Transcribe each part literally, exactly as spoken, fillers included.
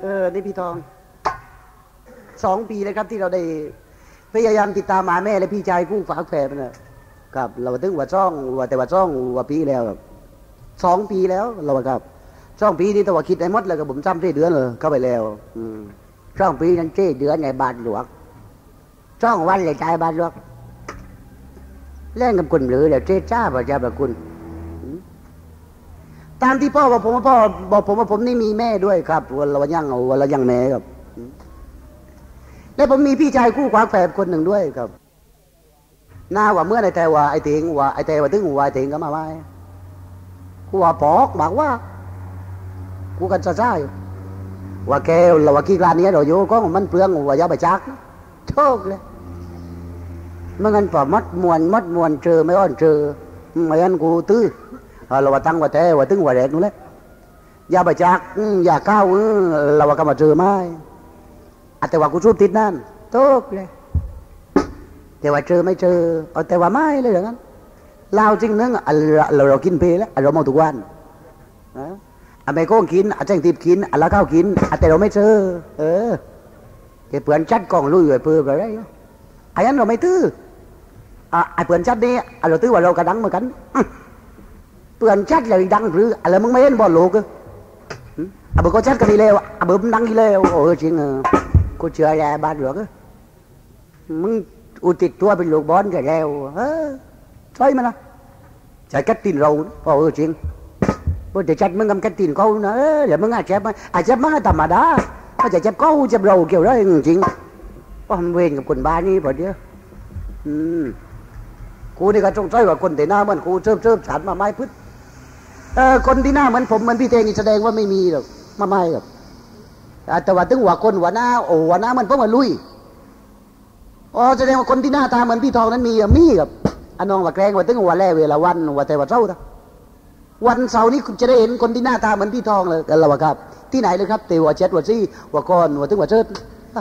ออนี่พี่ทองสองปีเลยครับที่เราได้พยายามติดตามหาแม่และพี่ชายกู้ฝากแฝดนะครับเราถึงว่าช่องว่าแต่ว่าช่องว่าปีแล้วสองปีแล้วเราครับช่องปีนี้ตัวคิดไอ้มดเลยกับผมจำได้เดือนเลยเข้าไปแล้วช่องปีนั้นเจ๊เดือนในบาทหลวงช่องวันเลยใจบาทหลวงเล่นกับคุณหรือเดี๋ยวเจ๊จ้าพระเจ้าพระคุณตามที่พ่อบอกผมว่าพ่อบอกผมว่าผมนี่มีแม่ด้วยครับวันละยังวันละยังแม่ครับและผมมีพี่ชายคู่ขวางแฝดคนหนึ่งด้วยครับหน้าว่าเมื่อในแต่ว่าไอ้เถียงว่าไอ้แต่ว่าถึงว่าไอ้เถียงก็มาไว้กูว่าปอกบอกว่ากูกันจะใช่ว่าแกเราว่ากี่กลานนี้เราอยู่ก็มันเปลืองว่ายาใบจักโชคเลยเมื่อกันพอมัดมวนมัดมวนเจอไม่อ้อนเจอไม่อันกูตื้อเราว่าตั้งว่าแต่ว่าถึงว่าแดกนู่นแหละยาใบจักยาข้าวเราว่าก็มาเจอไม่แต่ว่ากูชูบติดนั่นโชคเลยแต่ว่าเจอไม่เจอเอาแต่ว่าไม่เลยอย่างนั้นเราจริงนึงเราเรากินเพลแล้วเราเมาทุกวันนะอเมริกากินอาจารย์ทิพย์กินอะไรข้าวกินแต่เราไม่เจอเออแกเปลือนจัดกล่องลุยไปเพื่ออะไรไอ้นั้นเราไม่ตื้อไอ้เปลือนจัดนี่เราตื้อว่าเรากระดังเหมือนกันเปลือนจัดเลยดังหรืออะไรมึงไม่เห็นบอลโลกอ่ะอ่ะเบอร์ก็จัดกันดีแล้วอ่ะเบอร์มันดังดีแล้วโอ้จริงอ่ะกูเชื่อแย่บ้านหลวงอ่ะมึงอุติดตัวเป็นลูกบอลจะแล้วเออใช่ไหมล่ะใช่กัดตีนเราพอเออจริงพอจะจัดมึงกำกัดตีนเขานะเดี๋ยวมึงอาจจะอาจจะมึงธรรมดาก็จะจับเขาจับเราเกี่ยวได้จริงเพราะมันเวรกับคนบ้านนี้พอเดียวอืมกูนี่ก็จงใจว่าคนแต่หน้าเหมือนกูเชิบเชิบฉันมาไม้พึ่งเออคนที่หน้าเหมือนผมเหมือนพี่เทนี่แสดงว่าไม่มีหรอกมาไม่หรอกแต่ว่าถึงว่าคนหัวหน้าโอ้หัวหน้ามันเพราะว่าลุยอ๋อแสดงว่าคนที่หน้าตาเหมือนพี่ทองนั้นมีอะมีกับอันน้องว่าแกล้งว่าถึงว่าแล่เวลาวันว่าแต่ว่าเช้านะวันเสาร์นี้คุณจะได้เห็นคนที่หน้าตาเหมือนพี่ทองเลยกันแล้วครับที่ไหนเลยครับเตว่าเจ็ดว่าซี่ว่าก้อนว่าถึงว่าเชิด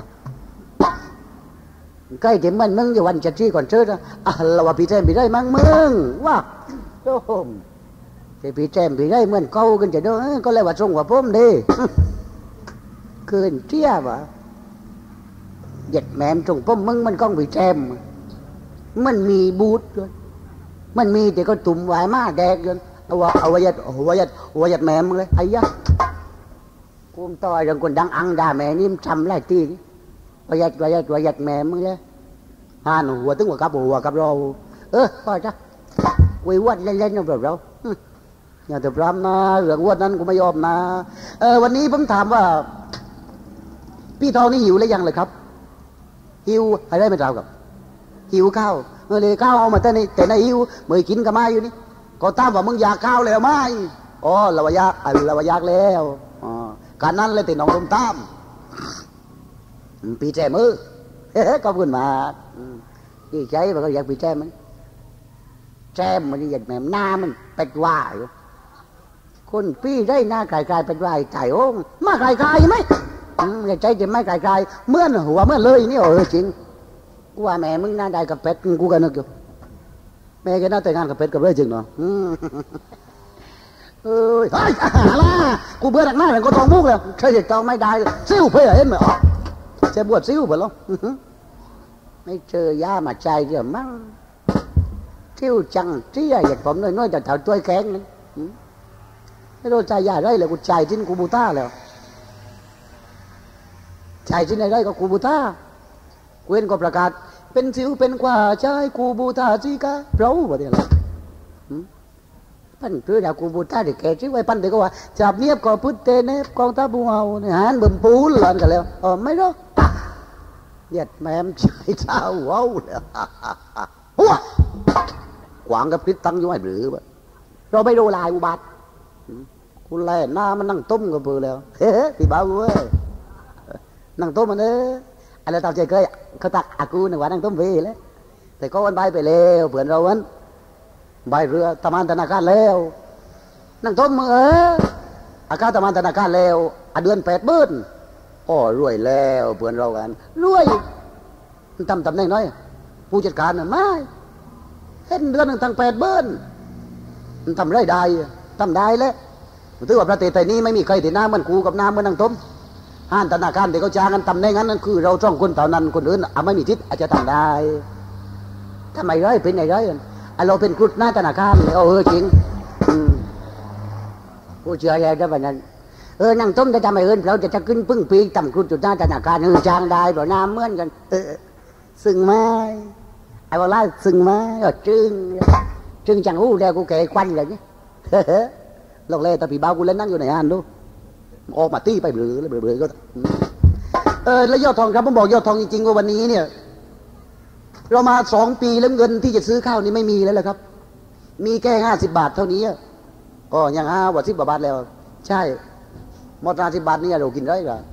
ใกล้เดี๋ยวมันมึงจะวันเจ็ดซี่ก่อนเชิดนะอ่ะเราว่าพี่แจมพี่ได้มั้งมึงว่าโอ้โหแต่พี่แจมพี่ได้เหมือนเก่ากันจะด้วยก็เลยว่าทรงว่าผมดีเกินเที่ยวะหยัดแหมมตรงผมมึงมันก้องพี่แจมมันมีบูธด้วยมันมีแต่ก็ตุ่มไหวมาแดกเลยเอาว่าเอาว่ายัดเอาว่ายัดเอาว่ายัดแหมมเลยไอ้ยะกูต่อยเรื่องคนดังอังด่าแม่นี่มันทำไรตีนี่ว่ายัดว่ายัดว่ายัดแหมมเลยฮานหัวตึงหัวกับหัวกับเราเออพ่อจ้ะวิวัฒน์เล่นๆกับเราอย่าแต่พรำนะเรื่องวัดนั้นกูไม่ยอมนะเออวันนี้ผมถามว่าพี่ทองนี่หิวหรือยังเลยครับหิวอะไรไม่เท่ากับหิวข้าวเออเลยข้าวเอามาแต่ในแต่ในหิวเมื่อกินกับมาอยู่นี่ก็ตามว่ามึงอยากข้าวแล้วไหมอ๋อเราอยากเราอยากแล้วอ๋อการนั้นเลยติดน้องลมตามปีแจมือเฮ้ขอบคุณมากดีใจว่าเขาอยากปีแจมันแจมมันอยากแหมหน้ามันเป็ดว่าอยู่คนพี่ได้หน้าไก่ๆเป็ดว่าไก่โอ้มาไก่ๆไหมอยากใจจะไม่ไก่ๆเมื่อหัวเมื่อเลยนี่โอ้จริงกูว่าแม่มึงน่าได้กับเป็ดกูก็นึกอยู่แม่แกน่าแต่งงานกับเป็ดกับเลยจริงเนาะเอ้ยเฮ้ยอะไรกูเบื่อหนักหน้าเลยก็ตองมุกเลยใช่จะตองไม่ได้ซิ้วเพื่อเห็นไหมอ๋อจะบวชซิ้วเปล่าไม่เจอย่ามาใจเดี๋ยวมั้งซิ้วจังเจี๊ยอยากผมน้อยๆแต่แถวตัวแข็งนึงไม่รู้ใจยาได้เลยกูใจทิ้งกูบูต้าแล้วใจทิ้งไหนได้ก็กูบูต้าเว้นก็ประกาศเป็นสิวเป็นกว่าใจกูบูตาจีกาเราบ่ได้ละพันคือดากูบูตาเด็กแก่ชื่อไว้พันเด็กก็ว่าจับเนียบก็พุทธเตเนบกองทัพบัวเอาเนี่ยหันบิ่มปูนหลอนกันแล้วอ๋อไม่รู้เหยียดแม่มใจเท้าว้าวเลยหัวขวางกับพิษตั้งอยู่ไอ้หรือบ่เราไม่รู้ลายอุบัติคุณแล่หน้ามันนั่งต้มกับเพื่อแล้วเฮ้พี่บ้าเว้ยนั่งต้มมันเอ้อะไรตามใจเคยเขาตักอากูในวันนั่งต้มเวเลยแต่ก็วันใบไปแล้วเผื่อเราวันใบเรือตะมันธนาคารแล้วนั่งต้มมือเอออาการตะมันธนาคารแล้วอเดือนแปดเบิ้ลอ๋อรวยแล้วเผื่อเรากันรวยทำตำแหน่งน้อยผู้จัดการน่ะไม่เห็นเดือนหนึ่งตั้งแปดเบิ้ลทำไรได้ทำได้แล้วถือว่าประเทศไทยนี้ไม่มีใครที่น้ำมันกูกับน้ำมันนั่งต้มห้านธนาคารเด็กเขาจ้างกันตำแหน่งนั้นนั่นคือเราจ้องคนเท่านั้นคนอื่นอ่ะไม่มีทิศอาจจะทำได้ทำไมร้อยเป็นไงร้อยอ่ะเราเป็นครุฑหน้าธนาคารเลยเออจริงผู้เชื่ออะไรได้แบบนั้นเออนั่งต้มจะทำไมเอิญเราจะจะขึ้นพึ่งปีต่ำครุฑจุดหน้าธนาคารเออจ้างได้เพราะน้ำเหมือนกันเออซึ่งไหมไอ้บอกว่าซึ่งไหมก็จึงจึงจังหู้แล้วกูแก่ควันเลยนี่ลองเล่แต่ปีบ้ากูเล่นนั่งอยู่ในห้านดูออกมาตีไปเบลือเลยเบลือก็เออแล้วยอดทองครับผมบอกยอดทองจริงๆว่าวันนี้เนี่ยเรามาสองปีแล้วเงินที่จะซื้อข้าวนี่ไม่มีแล้วแหละครับมีแค่ห้าสิบบาทเท่านี้อ๋อยังห้าว่าสิบบาทแล้วใช่หมดห้าสิบบาทนี่เรากินได้หรอ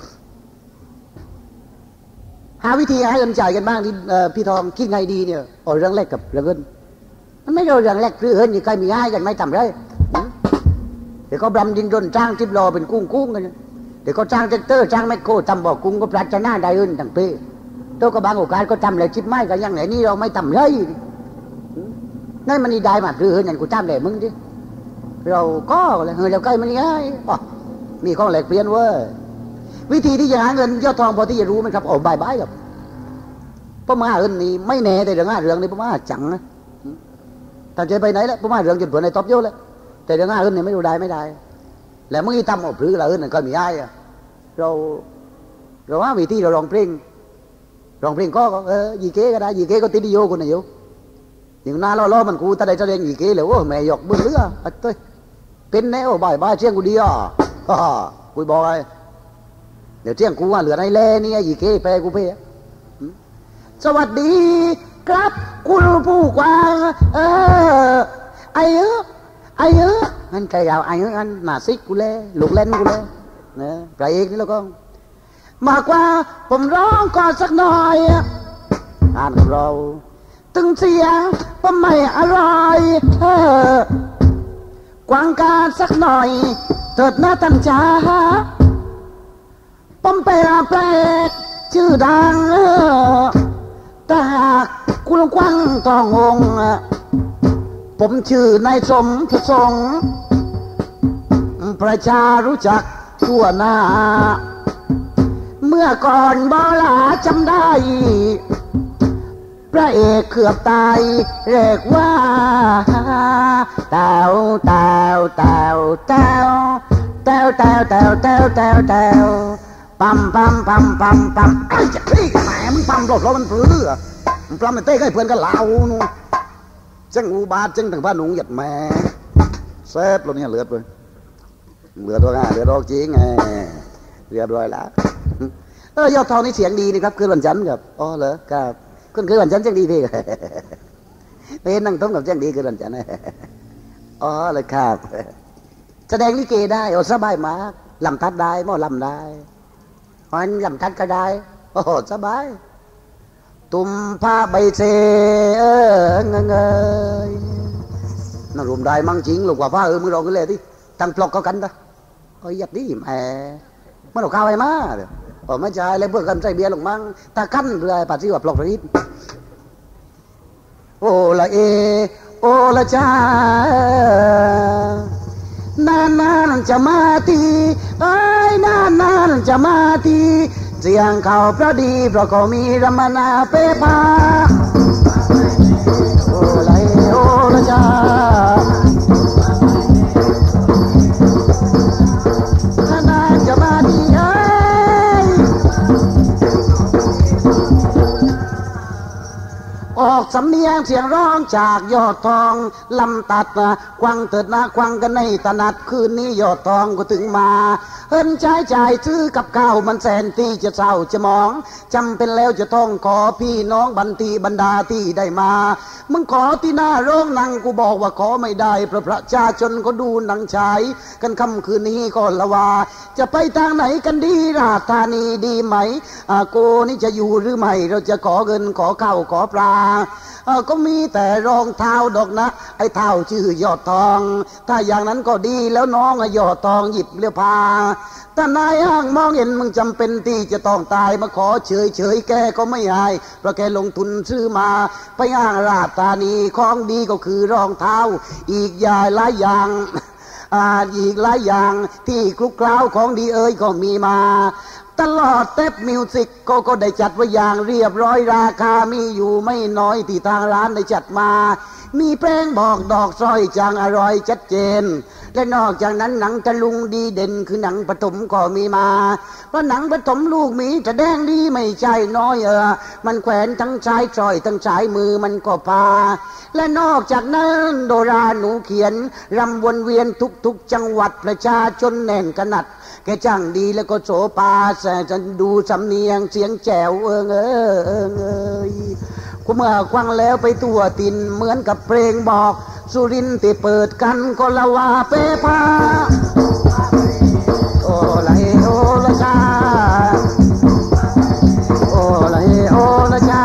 หาวิธีให้เงินจ่ายกันบ้างที่พี่ทองคิดไงดีเนี่ยโอ้เรื่องแรกกับเรื่องเงินมันไม่โดนเรื่องแรกคือเงินยังใครมีให้กันไม่ทำได้เดี๋ยวก็บำดินดนจ้างทิพย์รอเป็นกุ้งกุ้งกันเดี๋ยวก็จ้างเทคเตอร์จ้างแมคโครทำบ่อกุ้งก็ปรัชนาได้เงินต่างปีตัวก็บางโอกาสก็ทำเลยชิปไม้กันยังไหนนี่เราไม่ทำเลยนั่นมันนี่ได้มาคือเงินกูทำเลยมึงดิเราก็เลยเฮ้ยเราใกล้มันง่ายอ๋อมีข้อแหลกเปลี่ยนเว้ยวิธีที่จะหาเงินยอดทองพอที่จะรู้ไหมครับโอ้บายบายครับเพราะมาเงินนี่ไม่แน่แต่เรื่องเรื่องนี้เพราะมาจังนะถ้าจะไปไหนแล้วเพราะมาเรื่องจนเผื่อในท็อปเยอะแล้วแต่เรื่องเงินนี่ไม่รู้ได้ไม่ได้แล้วมึงทำเอาพรือละเงินนั่นก็มีไอ้เราเราว่าวิธีเราลองเพลงลองเพลงก็เออยีเก้ก็ได้ยีเก้ก็ติดโยคนไหนอยู่อย่างน่าล้อๆมันกูตาได้จะเรียนยีเก้เลยโอ้แม่หยอกบึ้งเรือเต้ยเป็นแนวบ่ายบ่ายเชียงกูดีอ่ะกูบอกไอ้เดี๋ยวเที่ยงกูว่าเหลือในแล่นี่ยีเก้แปรกูเพ่สวัสดีครับคุณผู้กวางเออไอ้เออไอ้เอองั้นใครเอาไอ้เอองั้นหน้าซิกกูเลยลูกเล่นกูเลยนะพระเอกนี่แล้วก็มากกว่าผมร้องก่อนสักหน่อยอ่านกับเราตึงเสียงผมไม่อร่อยเออกวางการสักหน่อยเถิดหน้าตั้งจ้าผมไปอาแปลกชื่อดังเออแต่หากคุณกวางทององผมชื่อนายสมประสงค์ประชารู้จักทั่วหน้าเมื่อก่อนบอลาจำได้พระเอกเกือบตายเรียกว่าเต่าเต่าเต่าเต่าเต่าเต่าเต่าเต่าเต่าเต่าปั๊มปั๊มปั๊มปั๊มปั๊มไอ้จะขี้แหมมึงปั๊มรถรถมันปลื้อมึงปั๊มมันเต้ให้เพื่อนกันเหล่านู่นจังอุบาทจังถึงบ้านหนุ่งหยัดแม่เซฟเราเนี่ยเลือดเลยเลือดตัวง่ายเลือดออกจริงไงเลือดด้วยละเออยอดทองนี่เสียงดีนะครับคืนวันจันทร์ครับอ๋อเหรอครับคุณคืนวันจันทร์เสียงดีพี่เป็นนั่งต้มกับเสียงดีคืนวันจันทร์อ๋อเลยครับแสดงลิเกได้โอ้สบายมากลำทัดได้หม้อลำได้เพราะฉะนั้นลำทัดก็ได้โอ้สบายตุ่มผ้าใบเสเออเงยเงยน่ารวมได้มั่งจริงลูกว่าผ้าเออมึงลองกันเลยที่ตั้งปลอกเขากันนะโอ้ยยัดดิแหมมันเอาข้าวไปมาเดี๋ยวโอ้ไม่ใช่เลยเพื่อกันใส่เบียร์ลงมั่งตาขั้นเรือปัดที่ว่าปลอกรีดโอ้ละเอโอ้ละจ้านานนานจะมาทีเอ้ยนานนานจะมาทีเสียงเขาพระดีเพราะเขามีรมนาเปพาโอ้ละเอโอ้ละจ้านานจะมาทีเอ้ยออกสำเนียงเสียงร้องจากยอดทองลำตัดควังเถิดนะควังกันในตนัดคืนนี้ยอดทองก็ถึงมาเฮินใช้จ่ายซื้อกับข้าวมันแสนที่จะเศร้าจะมองจำเป็นแล้วจะต้องขอพี่น้องบันทีบรรดาที่ได้มามึงขอที่หน้าโรงหนังกูบอกว่าขอไม่ได้เพราะประชาชนก็ดูหนังฉายกันค่ำคืนนี้ก็ละว่าจะไปทางไหนกันดีราชธานีดีไหมอาโกนี่จะอยู่หรือไม่เราจะขอเงินขอข้าวขอปลาก็มีแต่รองเท้าดอกนะไอ้เท้าชื่อยอดทองถ้าอย่างนั้นก็ดีแล้วน้องยอดทองหยิบเรือพาถ้านายห้างมองเห็นมึงจำเป็นที่จะต้องตายมาขอเฉยเฉยแกก็ไม่ให้เพราะแกลงทุนซื้อมาไปห้างราชธานีของดีก็คือรองเท้าอีกอย่างหลายอย่างอาอีกหลายอย่างที่คลุกเคล้าของดีเอ่ยก็มีมาตลอดเทปมิวสิกก็ก็ได้จัดไว้อย่างเรียบร้อยราคามีอยู่ไม่น้อยที่ทางร้านได้จัดมามีเพลงบอกดอกสร้อยจางอร่อยชัดเจนและนอกจากนั้นหนังตะลุงดีเด่นคือหนังปฐมก็มีมาเพราะหนังปฐมลูกหมีจะแดงดีไม่ใช่น้อยเออมันแขวนทั้งชายสร้อยทั้งชายมือมันก็พาและนอกจากนั้นโดราหนูเขียนรำวนเวียนทุกๆจังหวัดประชาชนแน่นขนาดแกจ้างดีแล้วก็โสภาแต่จะดูสำเนียงเสียงแจ๋วเอิงเอิงเอิงเอ้ยกูเมื่อควังแล้วไปตัวตินเหมือนกับเพลงบอกสุรินทร์ที่เปิดกันก็ละว่าเปพาโอ้ละเอโอละชาโอ้ละเอโอละชา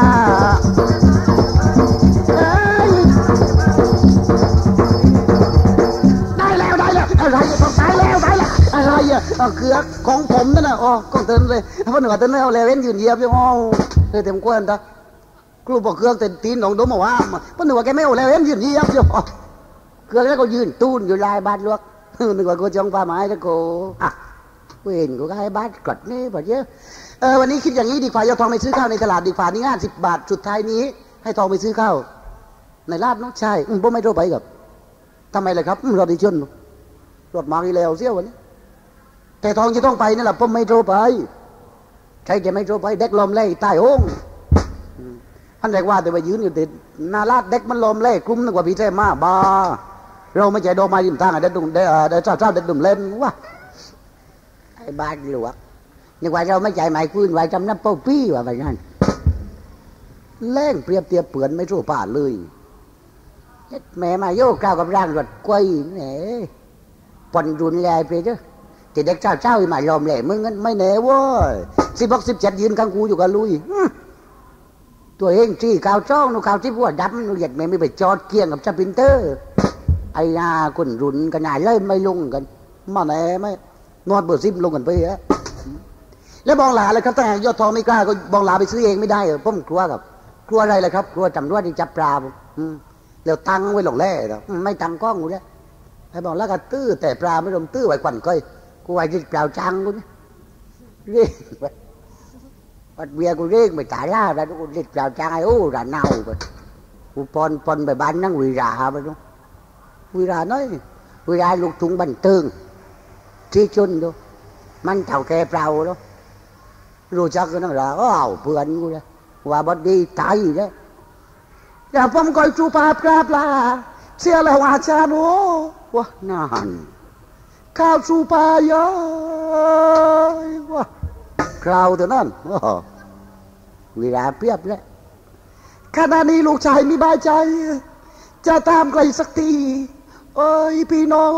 ได้แล้วได้แล้วอะไรต้องตายแล้วได้แล้วอะไรอ่ะเกือกของผมนั่นน่ะอ๋อก็เตือนเลยเพราะหนูเตือนแล้วแล้วเว้นยืนเหยียบอยู่อ๋อเธอเต็มกวนตาครูบอกเครื่องเต็มตีนของดมมาว่าเพราะหนูว่าแกไม่เอาแล้วเว้นยืนเหยียบอยู่เครื่องแล้วก็ยืนตูนอยู่ลายบ้านลวกนึกว่ากูจองผ้าไม้แล้วกูอ่ะกูเห็นกูก็ให้บ้านกดนี่พอเยอะเออวันนี้คิดอย่างนี้ดีกว่าเอาทองไปซื้อข้าวในตลาดดีกว่านี่ห้าสิบบาทสุดท้ายนี้ให้ทองไปซื้อข้าวในลาดน้องใช่ผมไม่โทรไปกับทำไมเลยครับรถดิชนรถมาอีแล้วเสี้ยววันนี้แต่ทองจะต้องไปนี่แหละผมไม่โทรไปใช่จะไม่โทรไปเด็กลมเล่ใต้ห้องท่านเรียกว่าแต่ว่ายืนอยู่ติดนาลาดเด็กมันลมเล่กลุ้มนึกว่าพี่แท้มาบ้าเราไม่ใจโดมายิ้มทางเด็กดุ่มเด็กเด็กเจ้าเจ้าเด็กดุ่มเล่นวะไอ้บ้านหลวงยังว่าเราไม่ใจหมายคืนไว้จำน้ำเป้าปี้ว่าแบบนั้นแรงเปรียบเทียบเปือนไม่รู้ป่าเลยแม่มาโยกก้าวกับร่างรถกล้วยเนี่ยปนรุนแรงไปเด้อแต่เด็กเจ้าเจ้ามาลมเล่มึงงั้นไม่แน่เว้ยสิบหกสิบเจ็ดยืนข้างกูอยู่กับลุยตัวเองจี้ข่าวจ้องนูข่าวที่พวกดำนูเหยียดแม่ไม่ไปจอดเกี่ยงกับสปรินเตอร์ไอ้นาคนรุนกันหนาเล่ไม่ลงกันมาแน่ไม่นอนเบอร์ซิมลงกันไปฮะแล้วบองหลาเลยครับแต่ยอดทองไม่กล้าก็บองหลาไปซื้อเองไม่ได้เหรอผมกลัวกับกลัวอะไรเลยครับกลัวตำรวจที่จับปลาแล้วตังไว้หลงแร่หรอไม่ตังก้องกูเนี่ยไอ้บอกแล้วก็ตื้อแต่ปลาไม่ลงตื้อไว้ควันก้อยกูไว้ที่เปล่าจังกูเนี่ยเรียกวัดเบียกูเรียกไม่ตายล่าแล้วกูเรียกเปล่าจังไอ้โอ้ระเน่าไปกูปนปนไปบ้านนั่งวิราไปดูวิราน้อยวิราลูกถุงบันเทิงที่ชนดูมันเท่าแก่เปล่าดูรู้จักกันนั่งละอ้าวเพื่อนกูเลยว่าบดีตายเลยอย่าผมคอยจูปาปลาปลาเสียแล้วอาจารย์โอ้วะนานข้าวจูปาเยอะวะคราวเท่านั้นเวลาเปรียบแล้วขณะนี้ลูกชายมีบายใจจะตามไกลสักทีเอ้ยพี่น้อง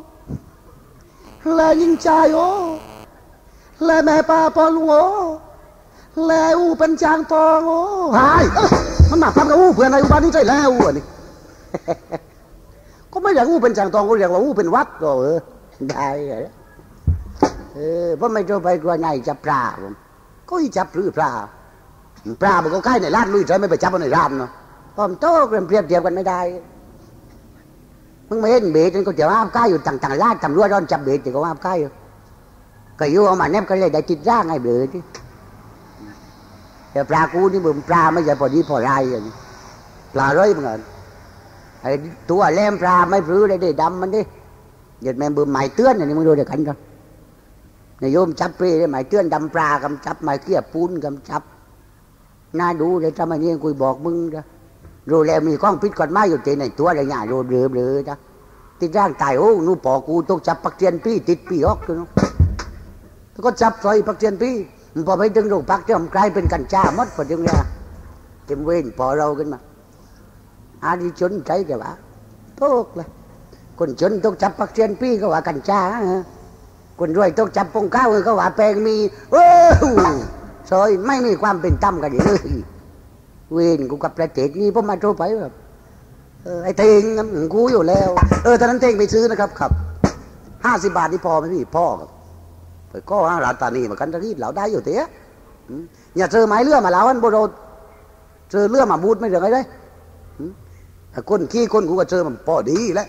และยิ่งใจโอ้และแม่ป้าปอลุงโอ้และอูเป็นจางทองโอ้หายมันมาทำกับอูเพื่อนในอุบานี้ใจแล้วอูนี่ก็ไม่อยากอูเป็นจางทองก็อยากว่าอูเป็นวัดก็เออได้เลยเออเพราะไม่จะไปกลัวไงจับปลาผมก็อีจับหรือปลาปลามันก็ใกล้ในร้านลุยใจไม่ไปจับมันในร้านเนาะตอนโต้เปรียบเทียบกันไม่ได้มึงไม่เห็นเบ็ดก็จะว่าใกล้อยู่ต่างๆร้านตำรวจร้อนจับเบ็ดก็ว่าใกล้ก็อยู่เอามาแนบก็เลยได้ติดร่างไอ้เบ็ดแต่ปลากูนี่มึงปลาไม่ใช่พอดีพอไรอย่างนี้ปลาร้อยมึงเงินไอ้ตัวแหลมปลาไม่ปลื้ได้ได้ดำมันดิหยุดแม่บึมหมายเตือนอย่างนี้มึงดูเดี๋ยวกันกันนายโยมจับปรีหมายเตือนดำปลากำจับหมายเกี้ยปูนกำจับน่าดูเลยทำไมนี่คุยบอกมึงจ้ะรู้แล้วมีข้องพิษกฎหมายอยู่ที่ในตัวอะไรอย่างรู้เรือเรือจ้ะติดร่างตายโอ้นู่ปอกูต้องจับปักเทียนพี่ติดพี่ออกกันแล้วก็จับซอยปักเทียนพี่พอไปถึงโรงพักที่ผมกลายเป็นกัญชาหมดพอถึงเนี่ยเต็มเวรพอเราขึ้นมาอาดิชนใจแต่ว่าโตกเลยคนจนต้องจับปักเทียนพี่ก็ว่ากัญชาคนรวยต้องจับปงข้าวก็ว่าแปลงมีโอ้ซอยไม่มีความเป็นธรรมกันเลยเวรกูกับประเทศนี้ผมมาโทรไปแบบเออไอ้เตงกูอยู่แล้วเออตอนนั้นเตงไปซื้อนะครับครับห้าสิบบาทนี่พอไหมพี่พ่อครับไปก็ห้าร้านตานีมากันตะกี้เราได้อยู่เตี้ยอย่าเจอไม้เลื่อมาแล้วอันโบโรเจอเลื่อมาบูดไม่เหลือไงเลยคนขี้คนกูก็เจอมันพอดีแล้ว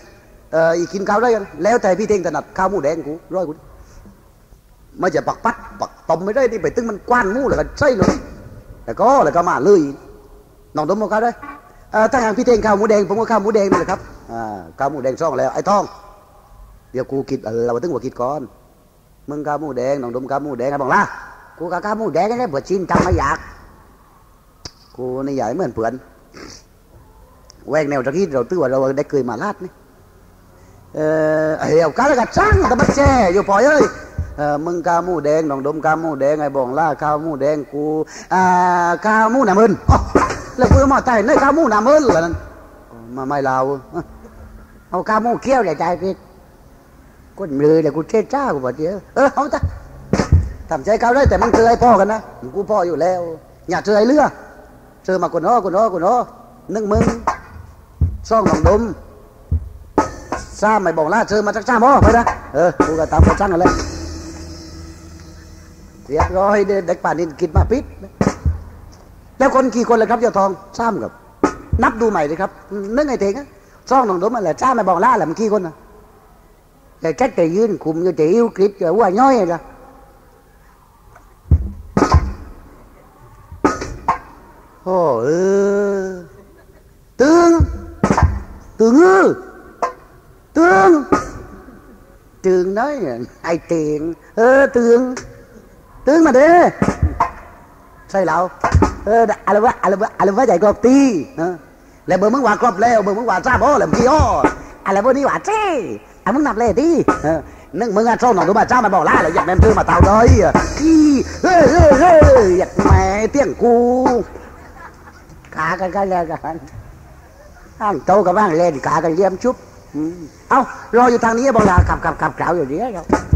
เอออีกินข้าวได้กันแล้วแต่พี่เท่งถนัดข้าวหมูแดงกูร้อยกูไม่จะปักปัดปักต้มไม่ได้นี่ไปตึ้งมันกว้านหมูแล้วก็ใช่เลยแต่ก็แล้วก็มาเลยน้องต้มมาข้าวได้ถ้าอย่างพี่เท่งข้าวหมูแดงผมก็ข้าวหมูแดงนี่แหละครับข้าวหมูแดงซ่องแล้วไอ้ทองเดี๋ยวกูกินเออเราตึ้งว่ากินก่อนมึงข้าวหมูแดงน้องต้มข้าวหมูแดงไอ้บอกล่ะกูกับข้าวหมูแดงนี่เบื่อชินจำไม่อยากกูนี่ใหญ่เหมือนเผื่อนแหวกแนวตะกี้เราตื้อว่าเราได้เคยมาลาดนี่เออเหี่ยวก้าแล้วก็ช่างตะบัดแช่อยู่ปล่อยเอ้ยมึงข้าวหมูแดงน้องดมข้าวหมูแดงไอ้บองล่าข้าวหมูแดงกูอ่าข้าวหมูหนามึนแล้วกูมาใจในข้าวหมูหนามึนเหรอนั่นมาไม่ลาวเอาข้าวหมูเคี้ยวใหญ่ใจพี่ก้นมือเดี๋ยวกูเช็ดจ้ากูบอกเดี๋ยวเออเอาจ้ะทำใจเขาได้แต่มึงเจอไอ้พ่อกันนะกูพ่ออยู่แล้วอย่าเจอไอ้เลือเจอมาคนน้อคนน้อคนน้อนึ่งมึงซ่องหนองดมซาไม่บอกล่าเจอมาจากจ้าพ่อไปนะเออกูก็ตามไปช่างกันเลยเรียบร้อยเด็กป่านนี้กินมาปิดแล้วคนกี่คนเลยครับยอดทองซ้ำกับนับดูใหม่เลยครับนึกไงเถงซ่องหนองดมมันแหละจ้าไม่บอกล่าแหละมันกี่คนนะแต่แค่แต่ยืนคุมอยู่แต่อิ้วกริบจะว่าย่อยเลยโอ้เออตึงตึงเออตึงตึงnóiไอ้เตียงเออตึงตึงมาเด้ใช่แล้วเอออะไรวะอะไรวะอะไรวะใหญ่กรอบตีแล้วเบอร์มึงว่ากรอบแล้วเบอร์มึงว่าจ้าบ่แล้วพี่อ้ออะไรพวกนี้ว่าเจ้อ่ะมึงนับเลยดินึกมึงอ่ะชอบหนองดูมาจ้ามาบอกล่าเลยอยากแม่ซื้อมาเต่าเลยพี่เฮ้ยเฮ้ยเฮ้ยอยากแม่เตี้ยงกูขากันกันเลยกันอ้างโตกับบ้างเล่นขากันเยี่ยมชุบเอ้ารออยู่ทางนี้บอกลาขับขับขับกล่าวอยู่นี้ครับ